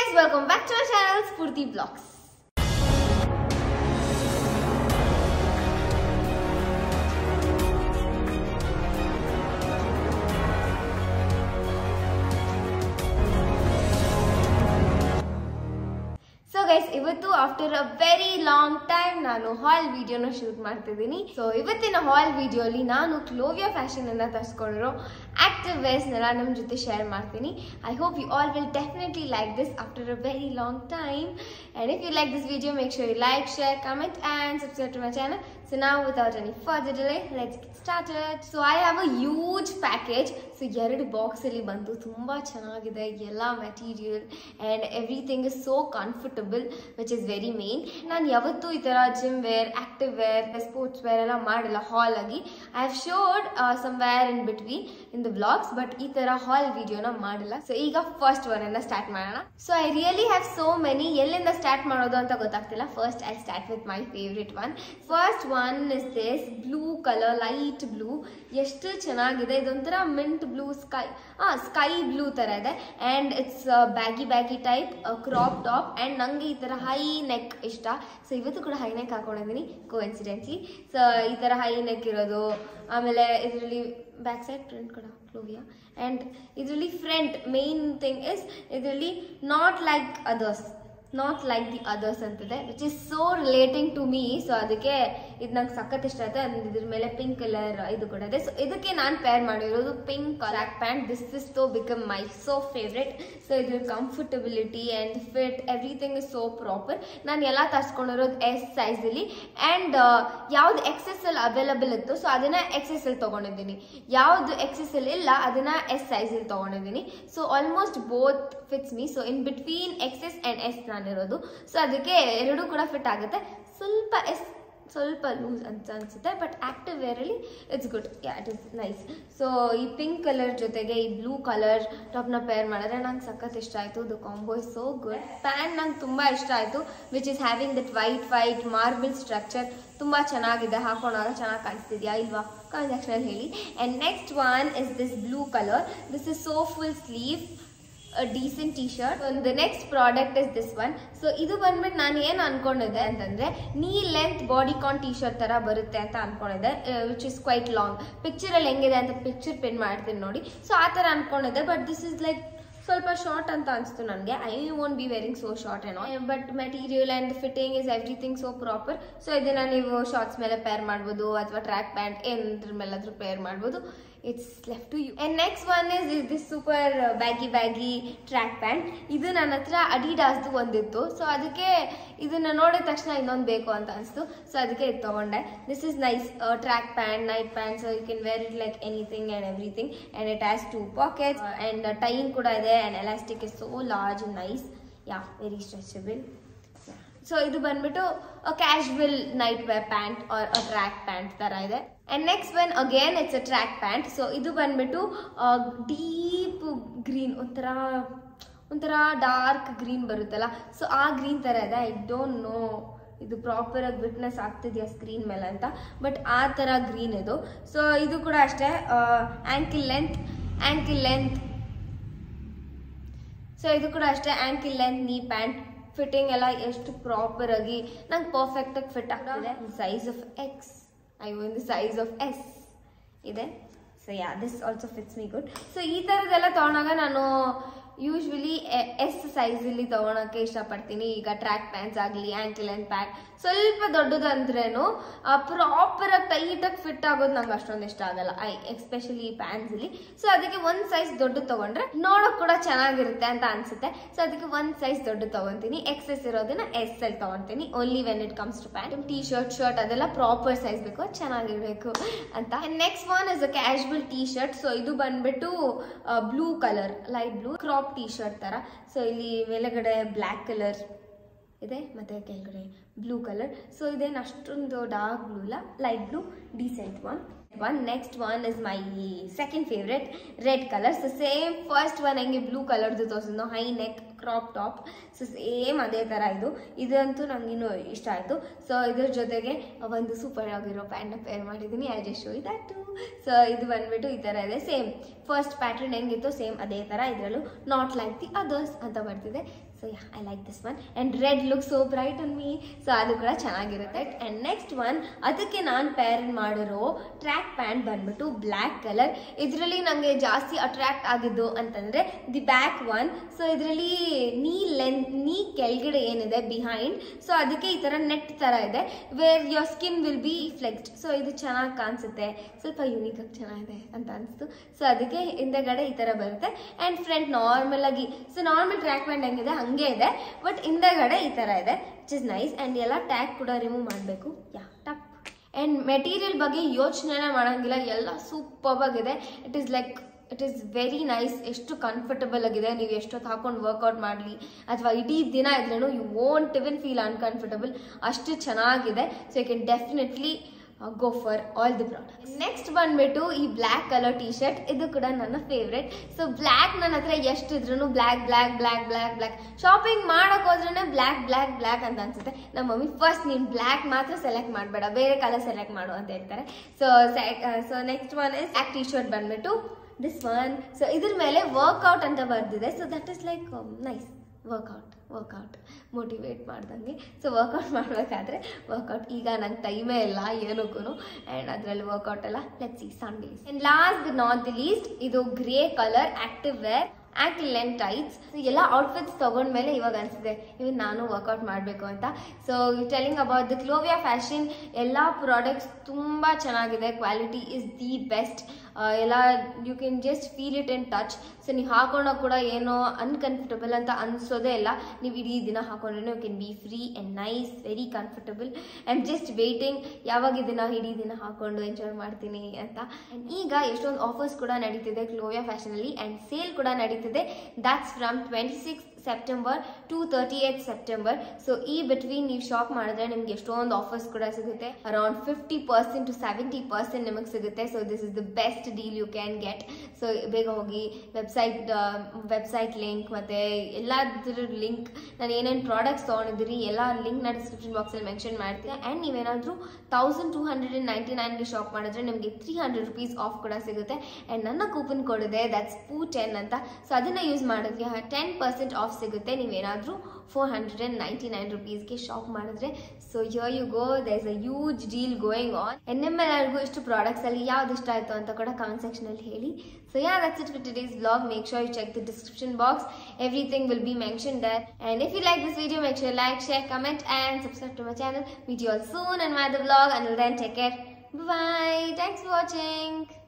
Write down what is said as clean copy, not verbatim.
guys, welcome back to our channel Spurti Vlogs. So guys, ಇವತ್ತು after a very long time ನಾನು ಹಾಲ್ ವಿಡಿಯೋನ shoot ಮಾಡ್ತಿದ್ದೀನಿ. So ಇವತ್ತಿನ ಹಾಲ್ ವಿಡಿಯೋಲಿ ನಾನು ಕ್ಲೋವಿಯಾ ಫ್ಯಾಷನ್ ಇಂದ ತರಿಸ್ಕೊಂಡಿರೋ ಆಕ್ಟಿವ್ ವೇರ್ಸ್ ನೆಲ್ಲ ನಿಮ್ಮ ಜೊತೆ ಶೇರ್ ಮಾಡ್ತೀನಿ. I hope you all will definitely like this after a very long time. And if you like this video, make sure you like, share, comment and subscribe to my channel. So now without any further delay, let's get started. So I have a huge package. So ಎರಡು box ಅಲ್ಲಿ ಬಂತು. ತುಂಬಾ ಚೆನ್ನಾಗಿದೆ ಎಲ್ಲ material and everything is so comfortable, which is very main. ನಾನು ಯಾವತ್ತೂ ಈ ತರ gym wear, active wear, sports wear ಎಲ್ಲ ಮಾಡಿಲ್ಲ ಹಾಲ್ ಆಗಿ. I have showed somewhere in between in the vlogs, but ಈ ತರ ಹಾಲ್ ವಿಡಿಯೋನ ಮಾಡಿಲ್ಲ. ಸೊ ಈಗ ಫಸ್ಟ್ ಒನ್ ಇಂದ ಸ್ಟಾರ್ಟ್ ಮಾಡೋಣ. So I really have so many. ಎಲ್ಲಿಂದ ಸ್ಟಾರ್ಟ್ ಮಾಡೋದು ಅಂತ ಗೊತ್ತಾಗ್ತಿಲ್ಲ. First I'll start with my favorite one. First one is this blue color, light blue. ಎಷ್ಟು ಚೆನ್ನಾಗಿದೆ. ಇದೊಂಥರ ಮಿಂಟ್ ಬ್ಲೂ, ಸ್ಕೈ ಬ್ಲೂ ತರ ಇದೆ and it's baggy type crop top and ನಂಗೆ ಈ ತರ ಹೈ ನೆಕ್ ಇಷ್ಟ. ಸೊ ಇವತ್ತು ಕೂಡ ಹೈ ನೆಕ್ ಹಾಕೊಂಡಿದ್ದೀನಿ ಕೋಇನ್ಸಿಡೆಂಟ್ಲಿ. ಸೊ ಈ ತರ ಹೈ ನೆಕ್ ಇರೋದು, ಆಮೇಲೆ ಇದರಲ್ಲಿ ಬ್ಯಾಕ್ ಸೈಡ್ ಪ್ರಿಂಟ್ ಕೂಡ ಕ್ಲೋವಿಯಾ ಅಂಡ್ ಇದರಲ್ಲಿ ಫ್ರಂಟ್ ಮೇನ್ ಥಿಂಗ್ ಇಸ್ ಇದರಲ್ಲಿ ನಾಟ್ ಲೈಕ್ ದಿ ಅದರ್ಸ್ ಅಂತಿದೆ, which is so relating to me. So ಅದಕ್ಕೆ ಇದು ನಂಗೆ ಸಖತ್ ಇಷ್ಟ ಆಯ್ತು. ಅಂಡ್ ಇದ್ರ ಮೇಲೆ ಪಿಂಕ್ ಕಲರ್ ಇದು ಕೂಡ ಇದೆ. ಸೊ ಇದಕ್ಕೆ ನಾನು ಪೇರ್ ಮಾಡಿರೋದು pink track pant. This is so become my so favourite. So ಇದ್ರ comfortability and fit everything is so proper. ನಾನು ಎಲ್ಲ ತರಿಸ್ಕೊಂಡಿರೋದು ಎಸ್ ಸೈಜಲ್ಲಿ ಅಂಡ್ ಯಾವ್ದು XSL ಅವೈಲಬಲ್ ಇತ್ತು ಸೊ ಅದನ್ನ XSL ತಗೊಂಡಿದ್ದೀನಿ. ಯಾವ್ದು XSL ಇಲ್ಲ ಅದನ್ನ ಎಸ್ ಸೈಜಲ್ಲಿ ತಗೊಂಡಿದ್ದೀನಿ. So almost both fits me. So in between XS and S ನಾನಿರೋದು. ಸೊ ಅದಕ್ಕೆ ಎರಡೂ ಕೂಡ ಫಿಟ್ ಆಗುತ್ತೆ. ಸ್ವಲ್ಪ ಲೂಸ್ ಅಂತ ಅನ್ಸುತ್ತೆ, ಬಟ್ ಆಕ್ಟಿವ್ ವೇರ್ ಅಲ್ಲಿ it's good. It is nice. So ಈ ಪಿಂಕ್ ಕಲರ್ ಜೊತೆಗೆ ಈ ಬ್ಲೂ ಕಲರ್ ಟಾಪ್ ನ ಪೇರ್ ಮಾಡಿದ್ರೆ ನಂಗೆ ಸಖತ್ ಇಷ್ಟ ಆಯ್ತು. The combo is so good. Pant ನಂಗೆ ತುಂಬಾ ಇಷ್ಟ ಆಯ್ತು, which is having that white marble structure. ತುಂಬಾ ಚೆನ್ನಾಗಿದೆ. ಹಾಕೊಂಡಾಗ ಚೆನ್ನಾಗಿ ಕಾಣಿಸ್ತಿದ್ಯಾ ಇಲ್ವಾ ಕಾಮೆಂಟ್ ಸೆಕ್ಷನ್ ಅಲ್ಲಿ ಹೇಳಿ. And next one is this blue colour. This is so full sleeve, a decent t-shirt. And the next product is this one. So ಇದು ಬಂದ್ಬಿಟ್ಟು ನಾನು ಏನು ಅನ್ಕೊಂಡಿದ್ದೆ ಅಂತಂದ್ರೆ ನೀ ಲೆಂತ್ ಬಾಡಿಕಾನ್ t-shirt ತರ ಬರುತ್ತೆ ಅಂತ ಅನ್ಕೊಂಡಿದ್ದೆ, which is quite long. Picture ಅಲ್ಲಿ ಹೆಂಗಿದೆ ಅಂತ ಪಿಕ್ಚರ್ ಪಿನ್ ಮಾಡ್ತೀನಿ ನೋಡಿ. ಸೊ ಆ ತರ ಅನ್ಕೊಂಡಿದ್ದೆ, ಬಟ್ ದಿಸ್ ಇಸ್ ಲೈಕ್ ಸ್ವಲ್ಪ ಶಾರ್ಟ್ ಅಂತ ಅನಿಸ್ತು ನನಗೆ. I won't be wearing so short ಏನೋ, but material and fitting is everything so proper. So ಇದನ್ನ ನೀವು ಶಾರ್ಟ್ಸ್ ಮೇಲೆ ಪೇರ್ ಮಾಡ್ಬೋದು ಅಥವಾ ಟ್ರ್ಯಾಕ್ ಪ್ಯಾಂಟ್ ಏನಾದ್ರ ಮೇಲಾದ್ರೂ ಪೇರ್ ಮಾಡ್ಬೋದು. It's left to you. And next one is this super baggy track pant. ಇದು ನನ್ನ ಹತ್ರ ಅಡಿಡಾಸ್ದು ಒಂದಿತ್ತು. ಸೊ ಅದಕ್ಕೆ ಇದನ್ನ ನೋಡಿದ ತಕ್ಷಣ ಇನ್ನೊಂದು ಬೇಕು ಅಂತ ಅನಿಸ್ತು. ಸೊ ಅದಕ್ಕೆ ಇದು ತಗೊಂಡೆ. This is nice track pant, night pant. So you can wear it like anything and everything. And it has 2 pockets and ಟೈನ್ ಕೂಡ ಇದೆ. And elastic is so large and nice. Yeah, very stretchable. So ಇದು ಬಂದ್ಬಿಟ್ಟು casual night wear pant or track pant ತರ ಇದೆ. And next one again it's a track pant. So ಇದು ಬಂದ್ಬಿಟ್ಟು deep green, ಒಂಥರ ಡಾರ್ಕ್ ಗ್ರೀನ್ ಬರುತ್ತಲ್ಲ, so ಆ green ತರ ಇದೆ. ಐ ಡೋಂಟ್ ನೋ ಇದು ಪ್ರಾಪರ್ ಆಗಿ ವಿಟ್ನೆಸ್ ಆಗ್ತಿದೆಯಾ ಸ್ಕ್ರೀನ್ ಮೇಲೆ ಅಂತ, ಬಟ್ ಆ ತರ ಗ್ರೀನ್ ಇದು. ಸೊ ಇದು ಕೂಡ ಅಷ್ಟೇ ಆಂಕಿಲ್ ಲೆಂತ್. ಸೊ ಇದು ಕೂಡ ಅಷ್ಟೇ ankle length knee pant. Fitting ಎಲ್ಲ ಎಷ್ಟು ಪ್ರಾಪರ್ ಆಗಿ ನಂಗೆ ಪರ್ಫೆಕ್ಟ್ ಆಗಿ ಫಿಟ್ ಆಗ್ತಿದೆ. Size of X, the size of S ಇದೆ. So yeah, this also fits me good. So ಈ ಥರದ್ದೆಲ್ಲ ತೊಗೊಂಡಾಗ ನಾನು ಯೂಶ್ವಲಿ S ಸೈಜಲ್ಲಿ ತೊಗೊಳಕ್ಕೆ ಇಷ್ಟಪಡ್ತೀನಿ. ಈಗ ಟ್ರ್ಯಾಕ್ ಪ್ಯಾಂಟ್ಸ್ ಆಗಲಿ, ಆಂಕಲ್ ಅಂಡ್ ಪ್ಯಾಂಟ್ ಸ್ವಲ್ಪ ದೊಡ್ಡದು ಅಂದ್ರೇನು ಪ್ರಾಪರಾಗಿ ಟೈಟಾಗಿ ಫಿಟ್ ಆಗೋದು ನಂಗೆ ಅಷ್ಟೊಂದು ಇಷ್ಟ ಆಗಲ್ಲ, ಎಸ್ಪೆಷಲಿ ಪ್ಯಾಂಟ್ಸಲ್ಲಿ. ಸೊ ಅದಕ್ಕೆ ಒಂದು ಸೈಜ್ ದೊಡ್ಡ ತೊಗೊಂಡ್ರೆ ನೋಡೋಕೆ ಕೂಡ ಚೆನ್ನಾಗಿರುತ್ತೆ ಅಂತ ಅನ್ಸುತ್ತೆ. ಸೊ ಅದಕ್ಕೆ ಒಂದು ಸೈಜ್ ದೊಡ್ಡ ತೊಗೊತೀನಿ. XS ಇರೋದನ್ನ S ಅಲ್ಲಿ ತೊಗೊತೀನಿ. Only when it comes to pant. Shirt ಅದೆಲ್ಲ ಪ್ರಾಪರ್ ಸೈಜ್ ಬೇಕು, ಚೆನ್ನಾಗಿರ್ಬೇಕು ಅಂತ. Next one is a casual t-shirt. So ಇದು ಬಂದ್ಬಿಟ್ಟು blue colour, light blue crop t-shirt ತರ. ಸೊ ಇಲ್ಲಿ ಮೇಲೆಗಡೆ ಬ್ಲ್ಯಾಕ್ ಕಲರ್ ಇದೆ ಮತ್ತೆ ಕೆಳಗಡೆ ಬ್ಲೂ ಕಲರ್. ಸೊ ಇದೇನು ಅಷ್ಟೊಂದು ಡಾರ್ಕ್ ಬ್ಲೂ ಇಲ್ಲ, light blue, decent one. Next one is my second favorite, red color. So same first one ಹೆಂಗೆ ಬ್ಲೂ ಕಲರ್ದು ತೋರಿಸಿದ್ನೋ, high neck crop top. So same ಅದೇ ಥರ ಇದಂತೂ ನಂಗೆ ಇನ್ನೂ ಇಷ್ಟ ಆಯಿತು. ಸೊ ಇದ್ರ ಜೊತೆಗೆ ಒಂದು ಸೂಪರ್ ಆಗಿರೋ ಪ್ಯಾಂಟ್ನ ಪೇರ್ ಮಾಡಿದ್ದೀನಿ. I just show that too. So ಇದು ಬಂದ್ಬಿಟ್ಟು ಈ ಥರ ಇದೆ. ಸೇಮ್ ಫಸ್ಟ್ ಪ್ಯಾಟರ್ನ್ ಹೆಂಗಿತ್ತು ಸೇಮ್ ಅದೇ ಥರ, ಇದರಲ್ಲೂ ನಾಟ್ ಲೈಕ್ ದಿ ಅದರ್ಸ್ ಅಂತ ಬರ್ತಿದೆ. So yeah, I like this one. And red look so bright on me. So ಅದು ಕೂಡ ಚೆನ್ನಾಗಿರುತ್ತೆ. ಆ್ಯಂಡ್ ನೆಕ್ಸ್ಟ್ ಒನ್, ಅದಕ್ಕೆ ನಾನು ಪೇರ್ ಮಾಡಿರೋ ಟ್ರ್ಯಾಕ್ ಪ್ಯಾಂಟ್ ಬಂದ್ಬಿಟ್ಟು ಬ್ಲ್ಯಾಕ್ ಕಲರ್. ಇದರಲ್ಲಿ ನನಗೆ ಜಾಸ್ತಿ ಅಟ್ರಾಕ್ಟ್ ಆಗಿದ್ದು ಅಂತಂದರೆ ದಿ ಬ್ಯಾಕ್ ಒನ್. ಸೊ ಇದರಲ್ಲಿ ನೀ ಕೆಳಗಡೆ ಏನಿದೆ ಬಿಹೈಂಡ್, ಸೊ ಅದಕ್ಕೆ ಈ ಥರ ನೆಟ್ ಥರ ಇದೆ, where your skin will be flexed. So ಇದು ಚೆನ್ನಾಗಿ ಕಾಣಿಸುತ್ತೆ, ಸ್ವಲ್ಪ ಯೂನಿಕ್ ಆಗಿ ಚೆನ್ನಾಗಿದೆ ಅಂತ ಅನಿಸ್ತು. ಸೊ ಅದಕ್ಕೆ ಹಿಂದೆಗಡೆ ಈ ಥರ ಬರುತ್ತೆ. ಆ್ಯಂಡ್ ಫ್ರಂಟ್ ನಾರ್ಮಲ್ ಆಗಿ, ಸೊ ನಾರ್ಮಲ್ ಟ್ರ್ಯಾಕ್ ಪ್ಯಾಂಟ್ ಹೆಂಗಿದೆ ಹಂಗೆ ಇದೆ, ಬಟ್ ಹಿಂದೆಗಡೆ ಈ ಥರ ಇದೆ, ವಿಚ್ ಇಸ್ ನೈಸ್. ಆ್ಯಂಡ್ ಎಲ್ಲ ಟ್ಯಾಗ್ ಕೂಡ ರಿಮೂವ್ ಮಾಡಬೇಕು. Yeah, tough. ಆ್ಯಂಡ್ ಮೆಟೀರಿಯಲ್ ಬಗ್ಗೆ ಯೋಚನೆ ಮಾಡೋಂಗಿಲ್ಲ, ಎಲ್ಲ ಸೂಪರ್ ಆಗಿದೆ. It is very nice. ಎಷ್ಟು ಕಂಫರ್ಟಬಲ್ ಆಗಿದೆ. ನೀವು ಎಷ್ಟೊತ್ತು ಹಾಕೊಂಡು ವರ್ಕೌಟ್ ಮಾಡಲಿ ಅಥವಾ ಇಡೀ ದಿನ ಇದ್ರೂ you won't even feel uncomfortable, ಅಷ್ಟು ಚೆನ್ನಾಗಿದೆ. So you can definitely go for all the products. Next ಬಂದ್ಬಿಟ್ಟು ಈ ಬ್ಲ್ಯಾಕ್ ಕಲರ್ ಟಿ ಶರ್ಟ್. ಇದು ಕೂಡ ನನ್ನ ಫೇವ್ರೆಟ್. ಸೊ ಬ್ಲ್ಯಾಕ್ ನನ್ನ ಹತ್ರ ಎಷ್ಟಿದ್ರು black black black black black shopping ಮಾಡಕ್ ಹೋದ್ರೂ ಬ್ಲ್ಯಾಕ್ ಬ್ಲ್ಯಾಕ್ ಬ್ಲ್ಯಾಕ್ ಅಂತ ಅನ್ಸುತ್ತೆ. ನಮ್ಮ ಮಮ್ಮಿ ಫಸ್ಟ್ ನೀನು ಬ್ಲ್ಯಾಕ್ ಮಾತ್ರ ಸೆಲೆಕ್ಟ್ ಮಾಡಬೇಡ, ಬೇರೆ ಕಲರ್ ಸೆಲೆಕ್ಟ್ ಮಾಡು ಅಂತ ಹೇಳ್ತಾರೆ. So next one is black T shirt ಬಂದ್ಬಿಟ್ಟು ದಿಸ್ ಒನ್. ಸೊ ಇದ್ರ ಮೇಲೆ ವರ್ಕೌಟ್ ಅಂತ ಬರ್ದಿದೆ. So that is like nice. Workout motivate ಮಾಡ್ದಂಗೆ. ಸೊ ವರ್ಕೌಟ್ ಮಾಡಬೇಕಾದ್ರೆ ವರ್ಕೌಟ್ ಈಗ ನಂಗೆ ಟೈಮೇ ಇಲ್ಲ ಏನಕ್ಕೂ. ಆ್ಯಂಡ್ ಅದರಲ್ಲಿ ವರ್ಕೌಟ್ ಎಲ್ಲ let's see Sundays. And last but not the least, ಇದು grey colour active wear ankle length tights. ಎಲ್ಲ ಔಟ್ಫಿಟ್ಸ್ ತೊಗೊಂಡ್ಮೇಲೆ ಇವಾಗ ಅನಿಸಿದೆ ಇವನ್ ನಾನು ವರ್ಕೌಟ್ ಮಾಡಬೇಕು ಅಂತ. So telling about the Clovia fashion. ಎಲ್ಲ ಪ್ರಾಡಕ್ಟ್ಸ್ ತುಂಬ ಚೆನ್ನಾಗಿದೆ, ಕ್ವಾಲಿಟಿ ಇಸ್ ದಿ ಬೆಸ್ಟ್. ಎಲ್ಲ you can just feel it and touch. So ನೀವು ಹಾಕೊಂಡಾಗ ಕೂಡ ಏನೋ ಅನ್ಕಂಫರ್ಟಬಲ್ ಅಂತ ಅನಿಸೋದೇ ಇಲ್ಲ. ನೀವು ಇಡೀ ದಿನ ಹಾಕೊಂಡ್ರೆ you can be free and nice, very comfortable. I am just waiting ಯಾವಾಗ ಇದನ್ನು ಇಡೀ ದಿನ ಹಾಕೊಂಡು ಎಂಜಾಯ್ ಮಾಡ್ತೀನಿ ಅಂತ. ಆ್ಯಂಡ್ ಈಗ ಎಷ್ಟೊಂದು ಆಫರ್ಸ್ ಕೂಡ ನಡೀತಿದೆ ಕ್ಲೋವಿಯಾ ಫ್ಯಾಷನಲ್ಲಿ, ಆ್ಯಂಡ್ ಸೇಲ್ ಕೂಡ ನಡೀತಿದೆ. That's from 26 September to 30th September. So ಈ ಬಿಟ್ವೀನ್ ನೀವು ಶಾಪ್ ಮಾಡಿದ್ರೆ ನಿಮ್ಗೆ ಎಷ್ಟೊಂದು ಆಫರ್ಸ್ ಕೂಡ ಸಿಗುತ್ತೆ. ಅರೌಂಡ್ 50% to 70% ನಿಮಗೆ ಸಿಗುತ್ತೆ. So this is the best deal you can get. So ಬೇಗ ಹೋಗಿ ವೆಬ್ಸೈಟ್ ಲಿಂಕ್ ಮತ್ತು ಎಲ್ಲದ್ರ ಲಿಂಕ್, ನಾನು ಏನೇನು ಪ್ರಾಡಕ್ಟ್ಸ್ ತೊಗೊಂಡಿದ್ದೀರಿ ಎಲ್ಲ ಲಿಂಕ್ನ ಡಿಸ್ಕ್ರಿಪ್ಷನ್ ಬಾಕ್ಸಲ್ಲಿ ಮೆನ್ಷನ್ ಮಾಡ್ತೀನಿ. ಆ್ಯಂಡ್ ನೀವೇನಾದರೂ 1299ಗೆ ಶಾಪ್ ಮಾಡಿದ್ರೆ ನಿಮಗೆ 300 rupees ಆಫ್ ಕೂಡ ಸಿಗುತ್ತೆ. ಆ್ಯಂಡ್ ನನ್ನ ಕೂಪನ್ ಕೋಡ್ ಇದೆ, ದಟ್ಸ್ POO10 ಅಂತ. ಸೊ ಅದನ್ನು ಯೂಸ್ ಮಾಡಿದ್ರೆ 10% ಆಫ್ ಸಿಗುತ್ತೆ ನೀವೇನಾದರೂ 499 rupeesಗೆ ಶಾಪ್ ಮಾಡಿದ್ರೆ. So here you go, there is a huge deal going on. ನಿಮ್ಮೆಲ್ಲರಿಗೂ ಇಷ್ಟು ಪ್ರಾಡಕ್ಟ್ಸಲ್ಲಿ ಯಾವ್ದು ಇಷ್ಟ ಆಯಿತು ಅಂತ ಕೂಡ ಕಮೆಂಟ್ ಸೆಕ್ಷನಲ್ಲಿ ಹೇಳಿ. So yeah, that's it for today's vlog. Make sure you check the description box. Everything will be mentioned there. And if you like this video, make sure you like, share, comment and subscribe to my channel. Meet you all soon in my other vlog. Until then, take care. Bye. Thanks for watching.